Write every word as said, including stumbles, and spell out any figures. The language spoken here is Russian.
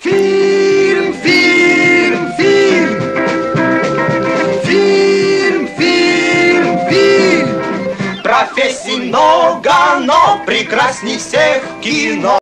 Фильм, фильм, фильм. Фильм, фильм, фильм. Профессий много, но прекрасней всех кино.